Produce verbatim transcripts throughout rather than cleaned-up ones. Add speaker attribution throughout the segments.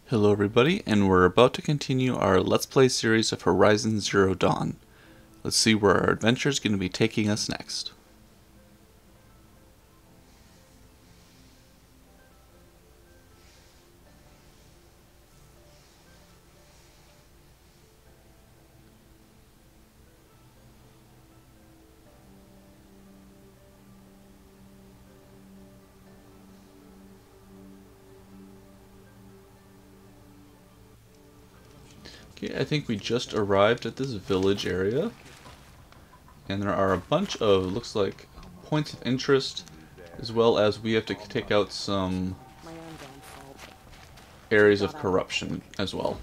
Speaker 1: Hello everybody, and we're about to continue our Let's Play series of Horizon Zero Dawn. Let's see where our adventure is going to be taking us next. Okay, I think we just arrived at this village area, and there are a bunch of, looks like, points of interest, as well as we have to take out some areas of corruption as well.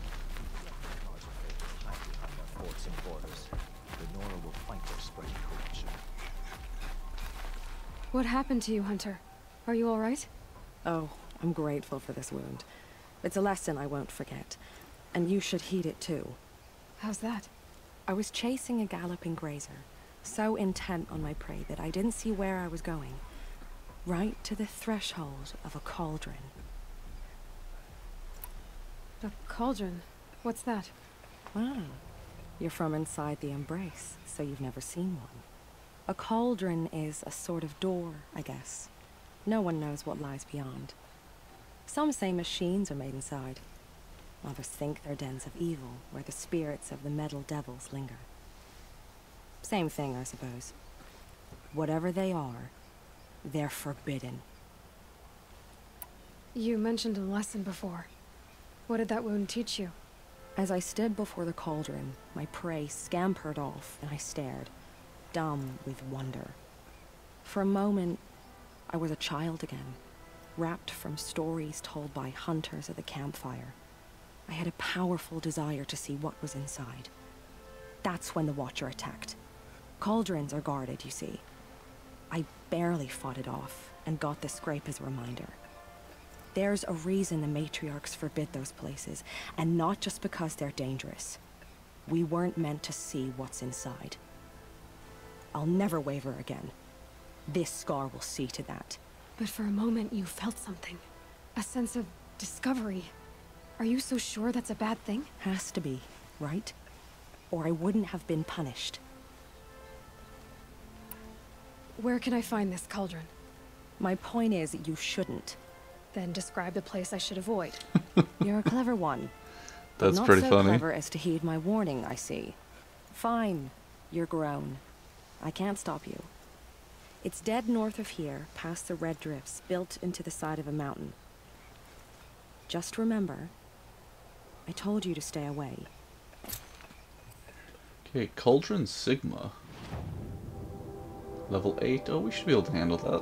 Speaker 2: What happened to you, Hunter? Are you all right?
Speaker 3: Oh, I'm grateful for this wound. It's a lesson I won't forget. And you should heed it too.
Speaker 2: How's that?
Speaker 3: I was chasing a galloping grazer, so intent on my prey that I didn't see where I was going. Right to the threshold of a cauldron.
Speaker 2: A cauldron? What's that?
Speaker 3: Ah, you're from inside the Embrace, so you've never seen one. A cauldron is a sort of door, I guess. No one knows what lies beyond. Some say machines are made inside. Others think they're dens of evil, where the spirits of the metal devils linger. Same thing, I suppose. Whatever they are, they're forbidden.
Speaker 2: You mentioned a lesson before. What did that wound teach you?
Speaker 3: As I stood before the cauldron, my prey scampered off, and I stared, dumb with wonder. For a moment, I was a child again, wrapped from stories told by hunters at the campfire. I had a powerful desire to see what was inside. That's when the Watcher attacked. Cauldrons are guarded, you see. I barely fought it off, and got the scrape as a reminder. There's a reason the matriarchs forbid those places, and not just because they're dangerous. We weren't meant to see what's inside. I'll never waver again. This scar will see to that.
Speaker 2: But for a moment you felt something. A sense of discovery. Are you so sure that's a bad thing?
Speaker 3: Has to be, right? Or I wouldn't have been punished.
Speaker 2: Where can I find this cauldron?
Speaker 3: My point is, you shouldn't.
Speaker 2: Then describe the place I should avoid.
Speaker 3: You're a clever one.
Speaker 1: That's
Speaker 3: Not
Speaker 1: pretty
Speaker 3: so
Speaker 1: funny.
Speaker 3: clever as to heed my warning, I see. Fine. You're grown. I can't stop you. It's dead north of here, past the red drifts, built into the side of a mountain. Just remember, I told you to stay away.
Speaker 1: Okay, Cauldron Sigma. Level eight. Oh, we should be able to handle that.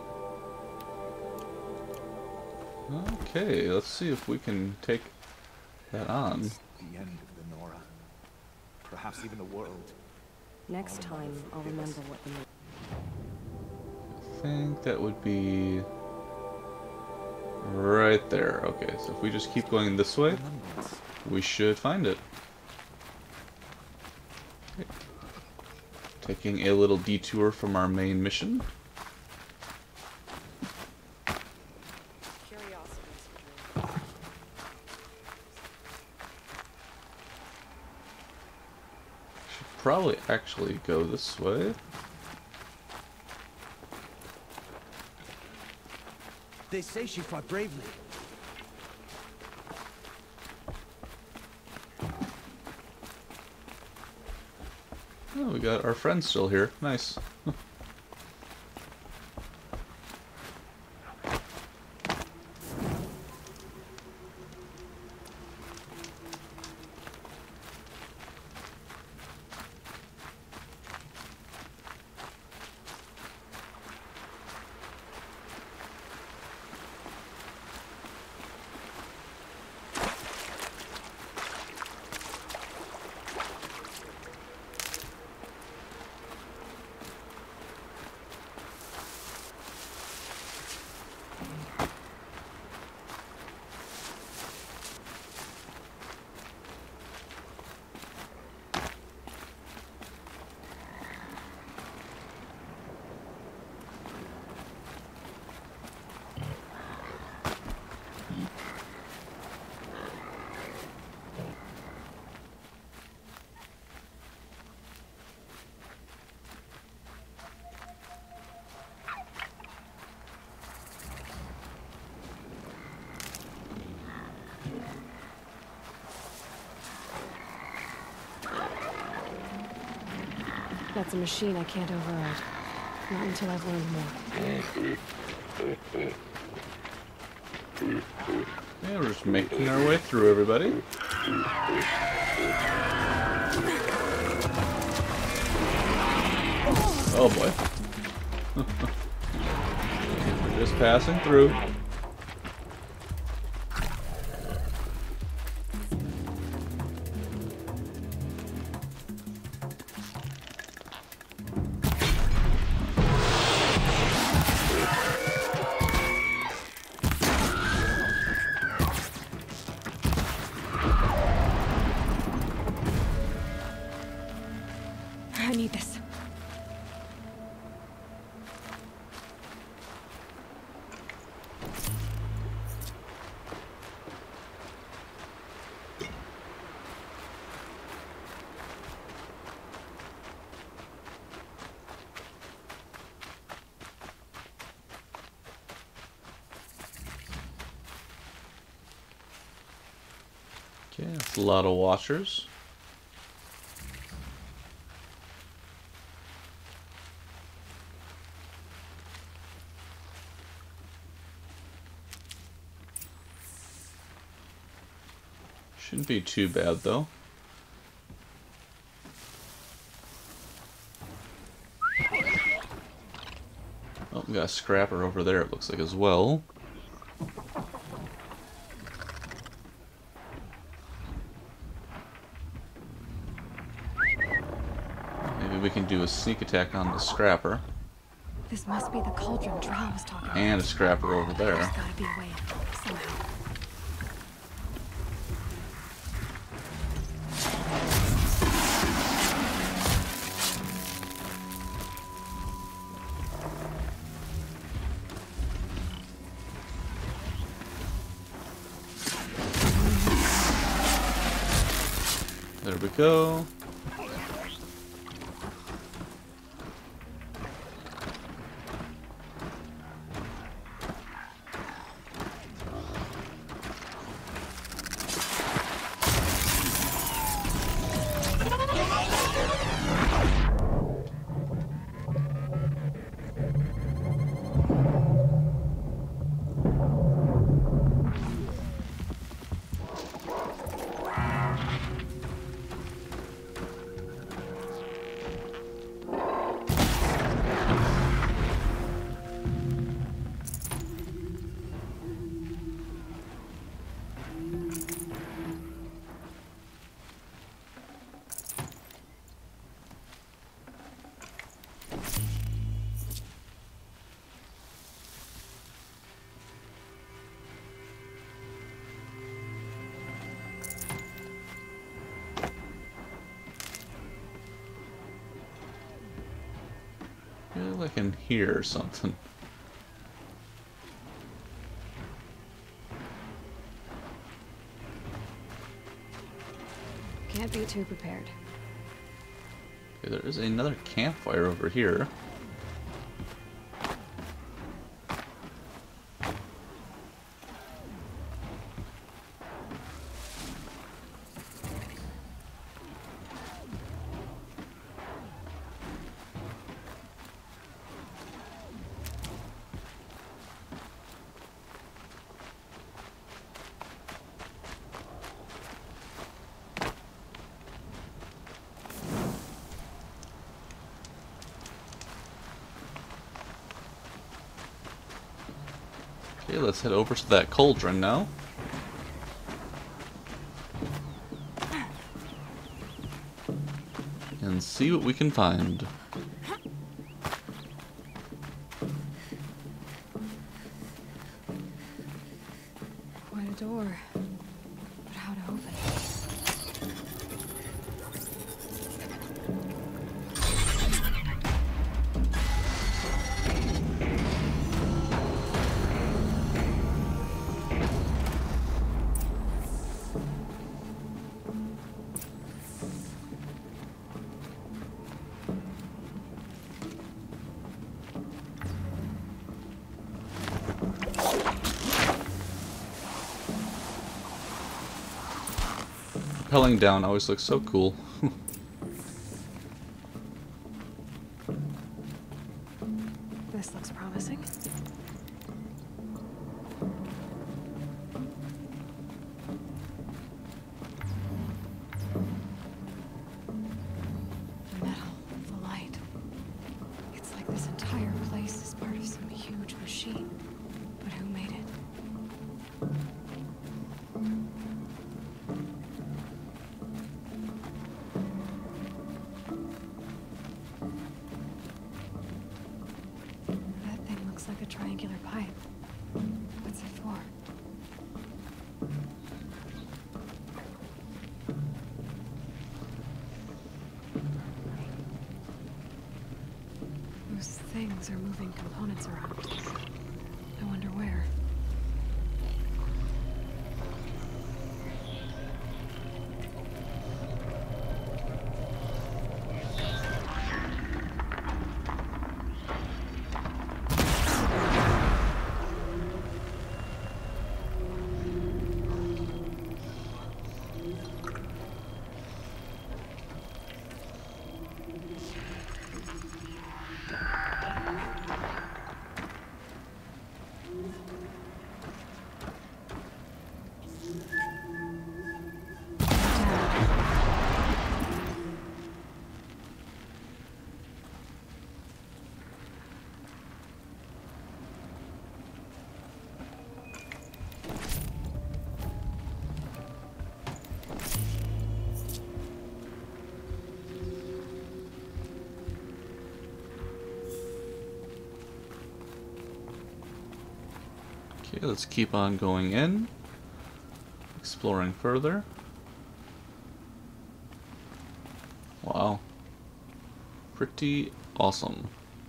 Speaker 1: Okay, let's see if we can take that on.
Speaker 4: The end of the Nora. Perhaps even the world.
Speaker 3: Next time, I'll remember what you mean.
Speaker 1: I think that would be right there. Okay, so if we just keep going this way, we should find it. Okay. Taking a little detour from our main mission. Should probably actually go this way.
Speaker 4: They say she fought bravely.
Speaker 1: Oh, we got our friend still here. Nice.
Speaker 2: That's a machine I can't override. Not until I've learned more.
Speaker 1: Yeah, we're just making our way through, everybody. Oh boy. We're just passing through.
Speaker 2: I need this.
Speaker 1: Okay, that's a lot of watchers. Shouldn't be too bad, though. Oh, we got a scrapper over there, it looks like, as well. Maybe we can do a sneak attack on the scrapper.
Speaker 2: This must be the cauldron Drow was talking about.
Speaker 1: And a scrapper over there.
Speaker 2: There's gotta be a way, somehow.
Speaker 1: There we go. I feel like I can hear something.
Speaker 2: Can't be too prepared.
Speaker 1: Okay, there is another campfire over here. Okay, let's head over to that cauldron now. And see what we can find.
Speaker 2: Quite a door. But how to open it?
Speaker 1: Rappelling down always looks so cool.
Speaker 2: things are moving components around. I wonder where.
Speaker 1: Okay, let's keep on going in, exploring further. Wow. Pretty awesome.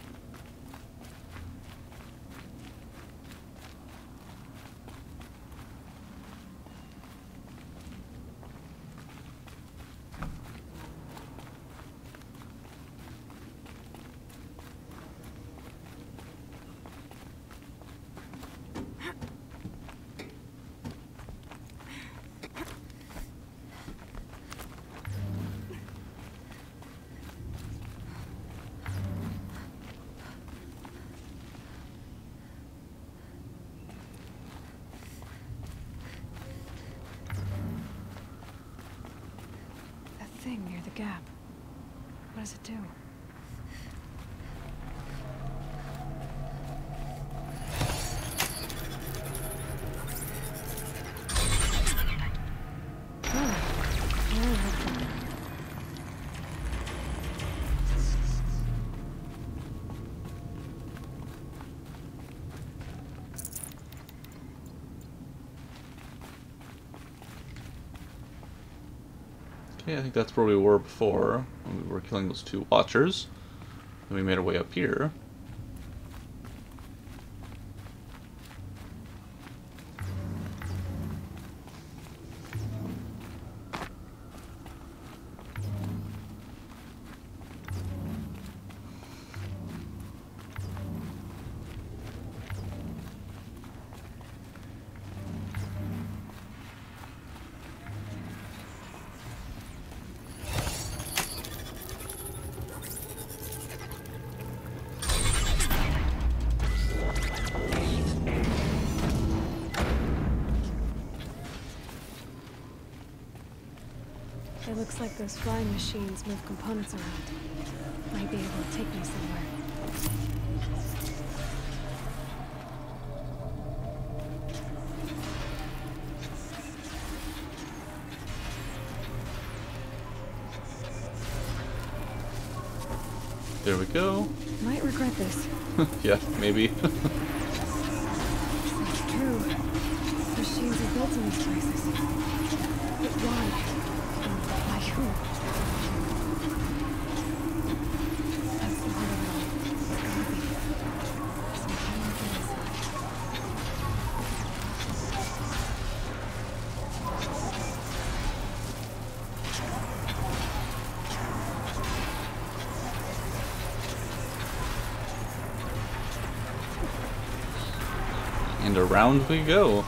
Speaker 2: Thing near the gap. What does it do?
Speaker 1: Okay, I think that's where we were before, when we were killing those two watchers. And we made our way up here.
Speaker 2: It looks like those flying machines move components around. Might be able to take me somewhere.
Speaker 1: There we go.
Speaker 2: Might regret this.
Speaker 1: Yeah, maybe.
Speaker 2: It's true. Machines are built in these places. But why? And by who? That's the heart of it all. It's gotta be. Some kind of inside.
Speaker 1: And around we go.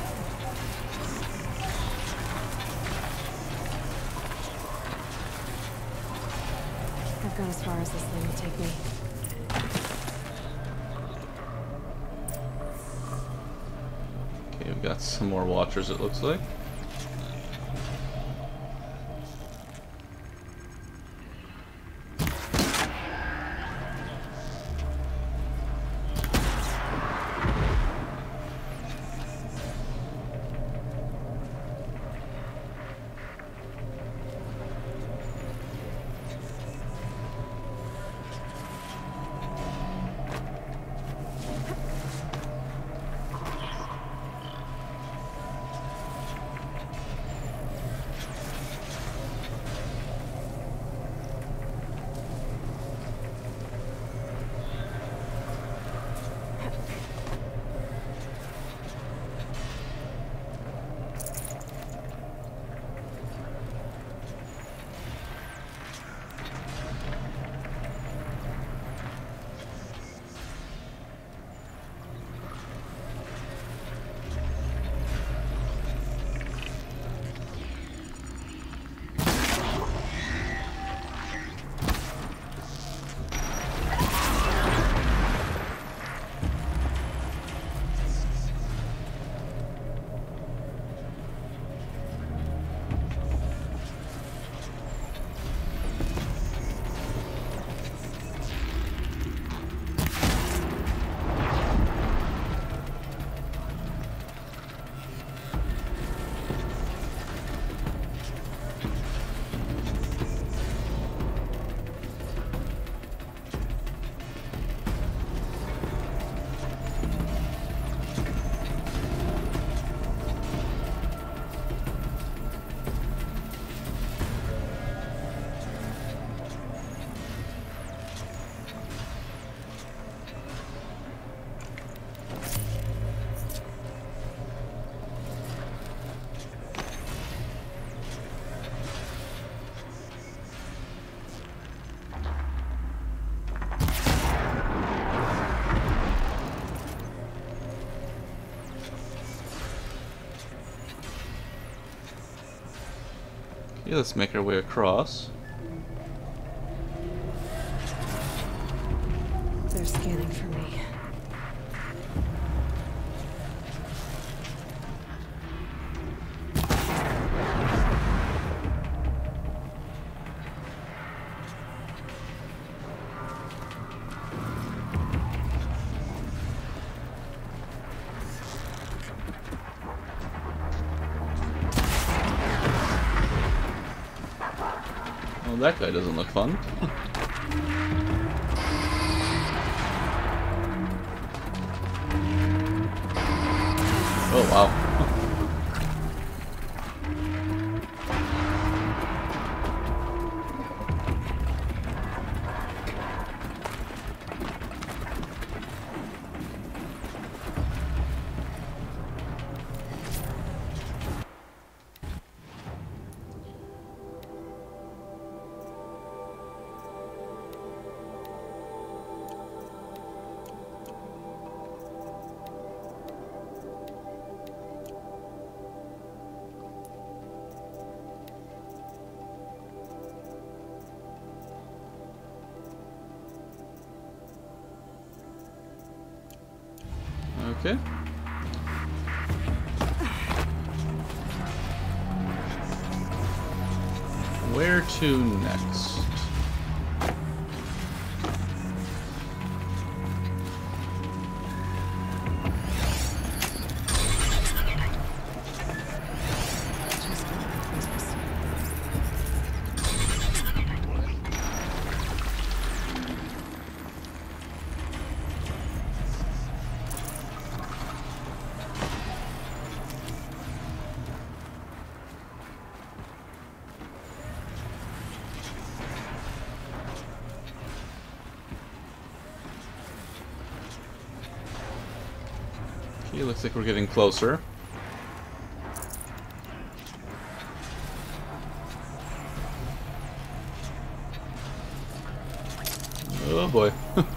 Speaker 2: I've gone as far as this thing will take me.
Speaker 1: Okay, we've got some more watchers, it looks like. Okay, let's make our way across.
Speaker 3: They're scanning for me.
Speaker 1: Well, that guy doesn't look fun. Oh, wow. Okay. Where to next? Okay, looks like we're getting closer. Oh boy.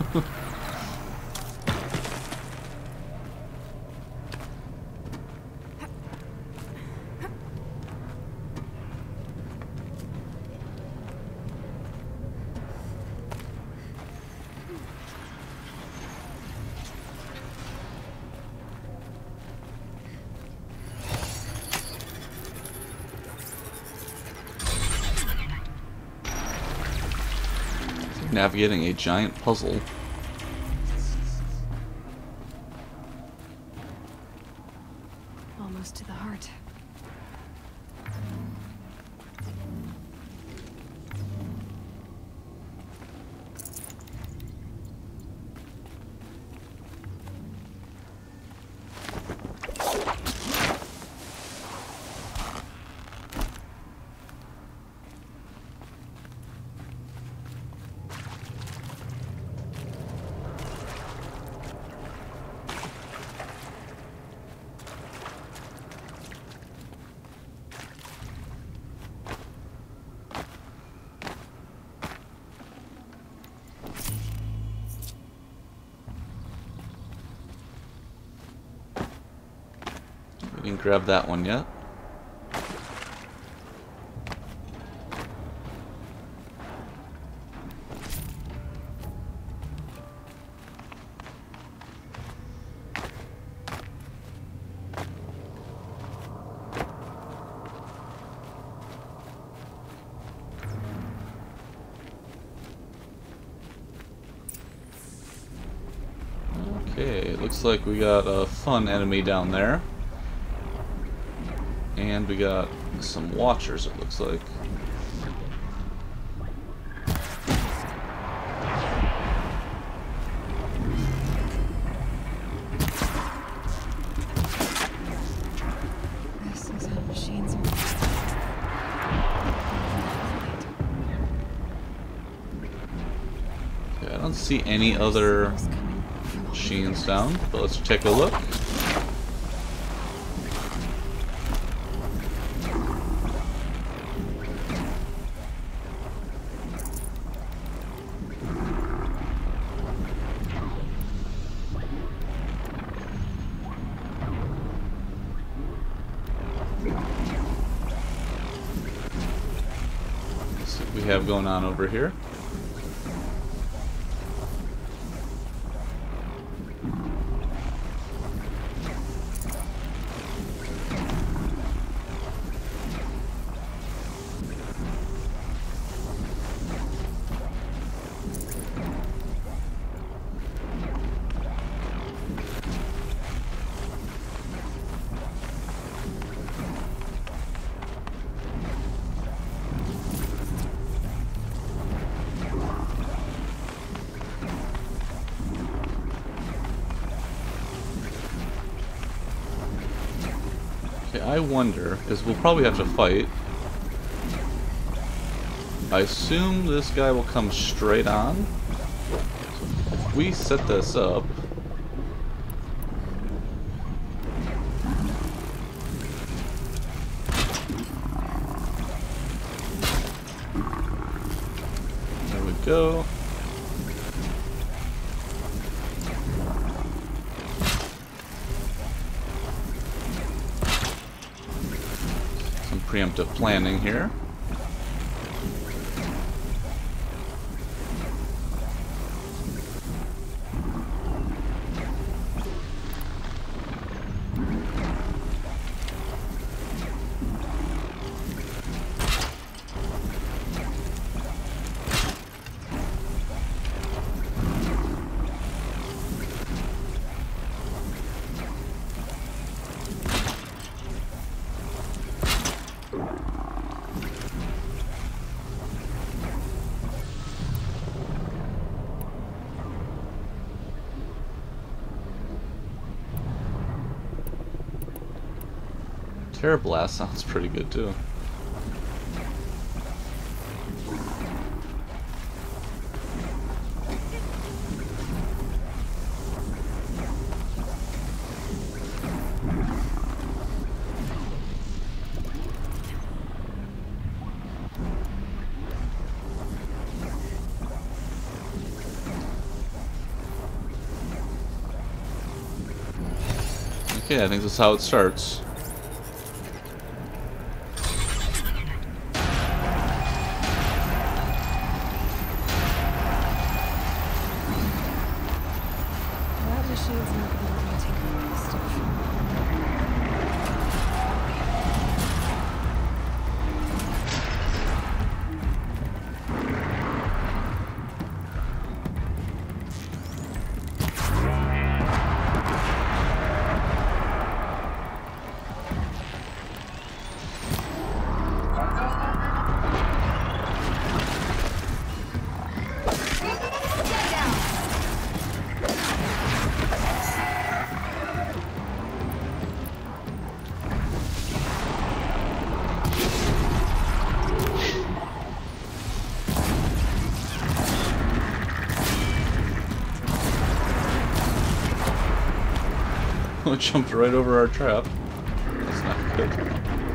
Speaker 1: Navigating a giant puzzle.
Speaker 2: Almost to the heart. We didn't grab that one yet. Okay, it looks like we got a fun enemy down there. And we got some watchers, it looks like. This is how machines are.
Speaker 1: Okay, I don't see any other machines down, but let's take a look. we have going on over here. I wonder, because we'll probably have to fight. I assume this guy will come straight on. So if we set this up... There we go. Preemptive planning here. Terror Blast sounds pretty good too. Okay, I think this is how it starts. Jumped right over our trap. That's not good.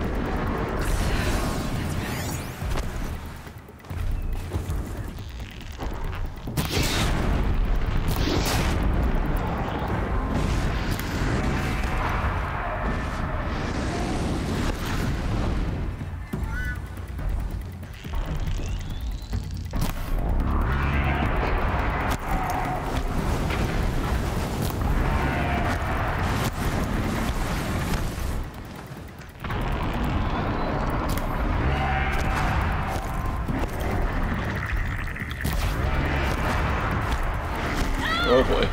Speaker 1: Oh boy.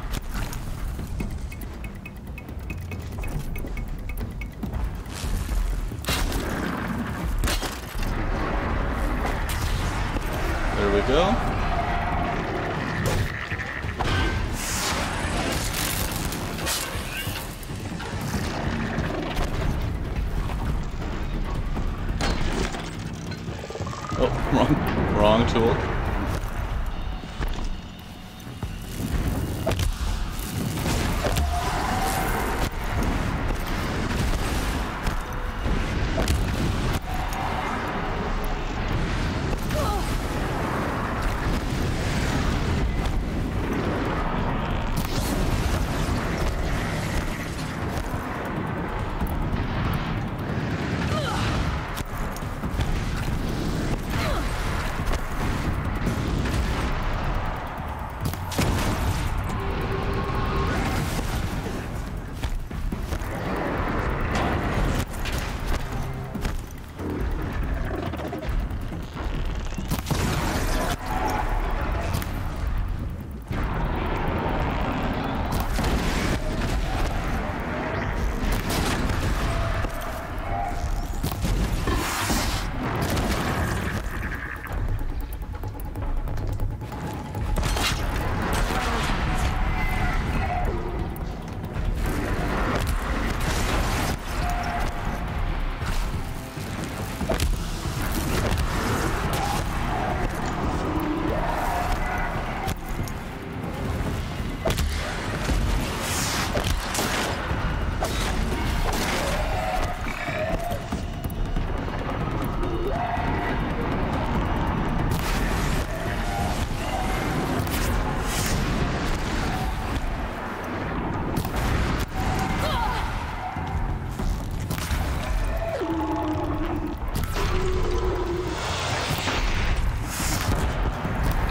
Speaker 1: There we go. Oh, wrong, wrong tool.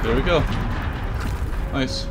Speaker 1: There we go. Nice.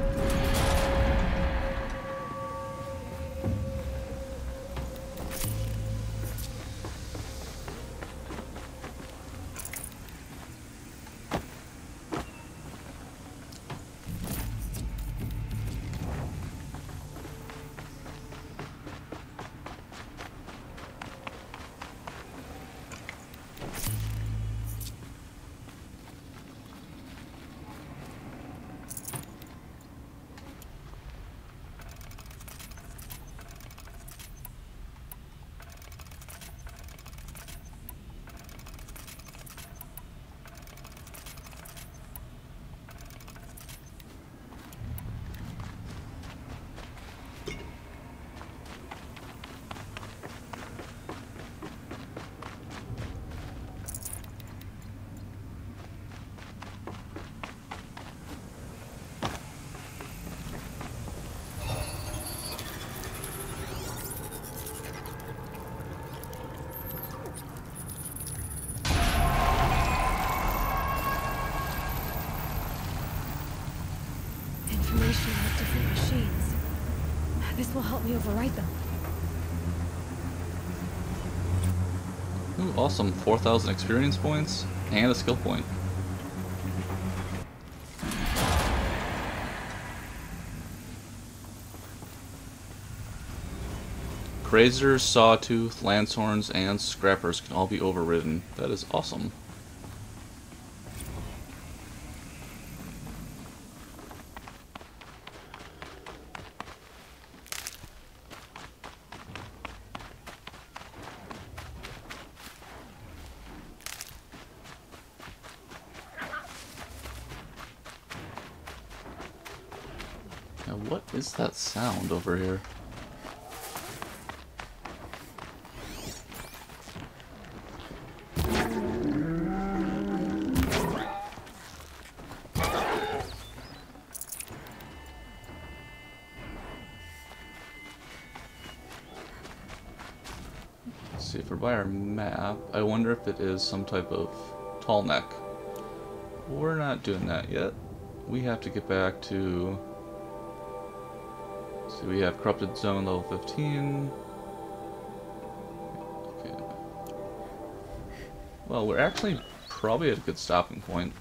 Speaker 2: Information with different machines. This will help me overwrite them.
Speaker 1: Ooh, awesome. four thousand experience points and a skill point. Grazers, Sawtooth, Lancehorns, and Scrappers can all be overridden. That is awesome. Now, what is that sound over here? Let's see, if we're by our map, I wonder if it is some type of tall neck. We're not doing that yet. We have to get back to... So we have Corrupted Zone level fifteen. Okay. Well, we're actually probably at a good stopping point.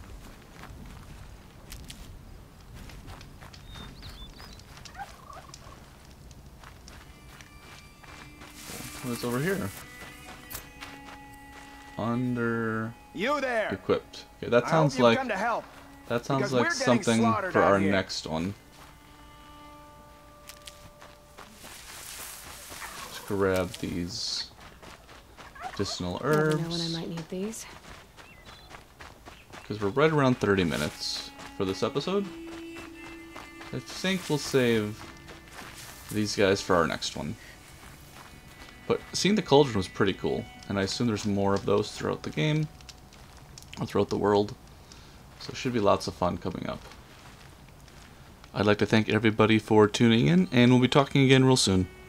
Speaker 1: What's over here? Under
Speaker 4: You there?
Speaker 1: equipped. Okay, that
Speaker 4: I
Speaker 1: sounds
Speaker 4: hope you've
Speaker 1: like
Speaker 4: come to help,
Speaker 1: that sounds
Speaker 4: because
Speaker 1: like
Speaker 4: we're getting
Speaker 1: something
Speaker 4: slaughtered
Speaker 1: for
Speaker 4: out
Speaker 1: our
Speaker 4: here.
Speaker 1: next one. Let's grab these medicinal
Speaker 2: Never know
Speaker 1: herbs.
Speaker 2: when I might need these.
Speaker 1: Because we're right around thirty minutes for this episode. I think we'll save these guys for our next one. But seeing the cauldron was pretty cool, and I assume there's more of those throughout the game, or throughout the world. So it should be lots of fun coming up. I'd like to thank everybody for tuning in, and we'll be talking again real soon.